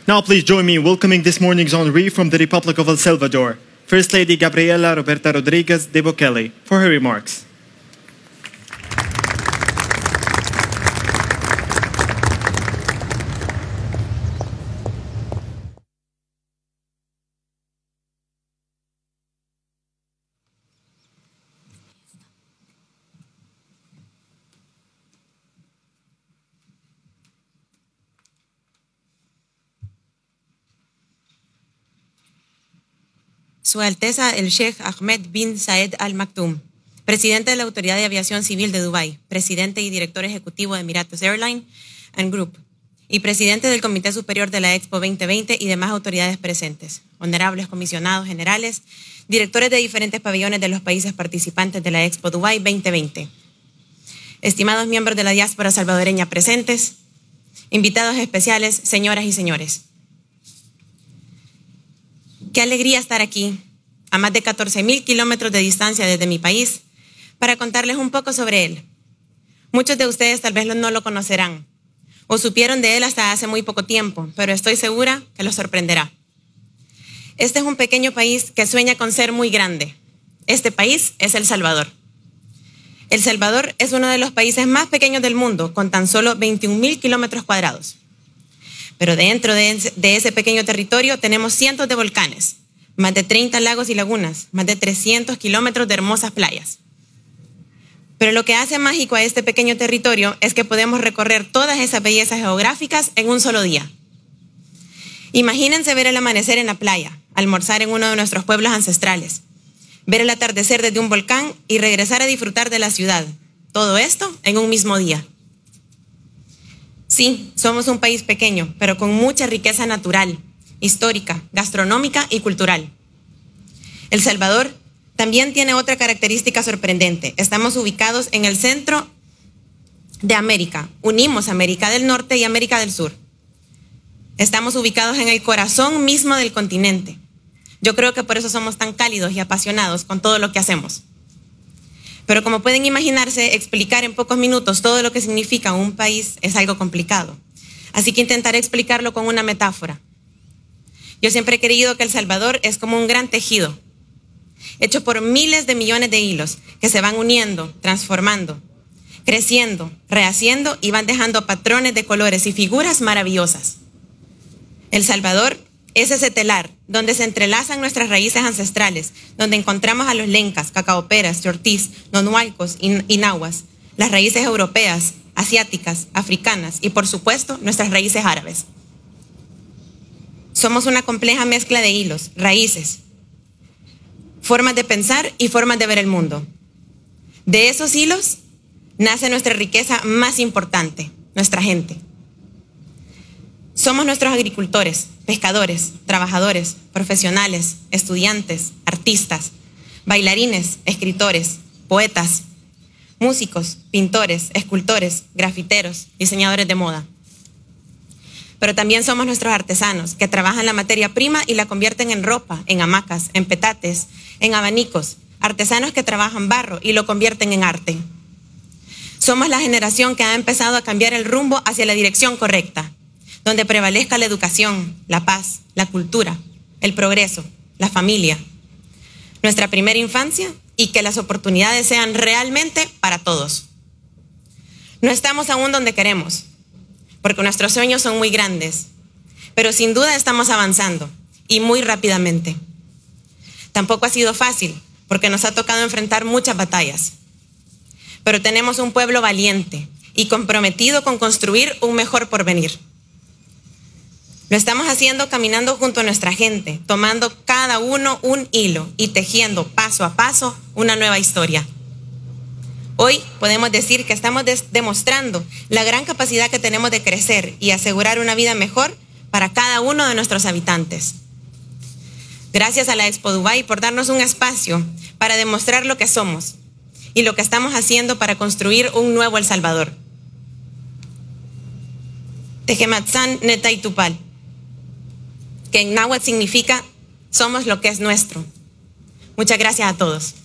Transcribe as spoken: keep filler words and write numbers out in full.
Now please join me in welcoming this morning's honoree from the Republic of El Salvador, First Lady Gabriela Roberta Rodriguez de Bukele, for her remarks. Su Alteza el Sheikh Ahmed bin Zayed Al Maktoum, presidente de la Autoridad de Aviación Civil de Dubái, presidente y director ejecutivo de Emirates Airline and Group, y presidente del Comité Superior de la Expo veinte veinte y demás autoridades presentes, honorables comisionados generales, directores de diferentes pabellones de los países participantes de la Expo Dubái veinte veinte, estimados miembros de la diáspora salvadoreña presentes, invitados especiales, señoras y señores. Qué alegría estar aquí, a más de catorce mil kilómetros de distancia desde mi país, para contarles un poco sobre él. Muchos de ustedes tal vez no lo conocerán, o supieron de él hasta hace muy poco tiempo, pero estoy segura que los sorprenderá. Este es un pequeño país que sueña con ser muy grande. Este país es El Salvador. El Salvador es uno de los países más pequeños del mundo, con tan solo veintiún mil kilómetros cuadrados. Pero dentro de ese pequeño territorio tenemos cientos de volcanes, más de treinta lagos y lagunas, más de trescientos kilómetros de hermosas playas. Pero lo que hace mágico a este pequeño territorio es que podemos recorrer todas esas bellezas geográficas en un solo día. Imagínense ver el amanecer en la playa, almorzar en uno de nuestros pueblos ancestrales, ver el atardecer desde un volcán y regresar a disfrutar de la ciudad. Todo esto en un mismo día. Sí, somos un país pequeño, pero con mucha riqueza natural, histórica, gastronómica y cultural. El Salvador también tiene otra característica sorprendente. Estamos ubicados en el centro de América. Unimos América del Norte y América del Sur. Estamos ubicados en el corazón mismo del continente. Yo creo que por eso somos tan cálidos y apasionados con todo lo que hacemos. Pero como pueden imaginarse, explicar en pocos minutos todo lo que significa un país es algo complicado. Así que intentaré explicarlo con una metáfora. Yo siempre he creído que El Salvador es como un gran tejido, hecho por miles de millones de hilos que se van uniendo, transformando, creciendo, rehaciendo y van dejando patrones de colores y figuras maravillosas. El Salvador es ese telar donde se entrelazan nuestras raíces ancestrales, donde encontramos a los lencas, cacaoperas, chortís, nonualcos y, y nahuas, las raíces europeas, asiáticas, africanas y, por supuesto, nuestras raíces árabes. Somos una compleja mezcla de hilos, raíces, formas de pensar y formas de ver el mundo. De esos hilos nace nuestra riqueza más importante, nuestra gente. Somos nuestros agricultores, pescadores, trabajadores, profesionales, estudiantes, artistas, bailarines, escritores, poetas, músicos, pintores, escultores, grafiteros, diseñadores de moda. Pero también somos nuestros artesanos que trabajan la materia prima y la convierten en ropa, en hamacas, en petates, en abanicos, artesanos que trabajan barro y lo convierten en arte. Somos la generación que ha empezado a cambiar el rumbo hacia la dirección correcta, donde prevalezca la educación, la paz, la cultura, el progreso, la familia, nuestra primera infancia y que las oportunidades sean realmente para todos. No estamos aún donde queremos, porque nuestros sueños son muy grandes, pero sin duda estamos avanzando y muy rápidamente. Tampoco ha sido fácil, porque nos ha tocado enfrentar muchas batallas, pero tenemos un pueblo valiente y comprometido con construir un mejor porvenir. Lo estamos haciendo caminando junto a nuestra gente, tomando cada uno un hilo y tejiendo paso a paso una nueva historia. Hoy podemos decir que estamos demostrando la gran capacidad que tenemos de crecer y asegurar una vida mejor para cada uno de nuestros habitantes. Gracias a la Expo Dubái por darnos un espacio para demostrar lo que somos y lo que estamos haciendo para construir un nuevo El Salvador. Tejematzán Netay Tupal, que en náhuatl significa somos lo que es nuestro. Muchas gracias a todos.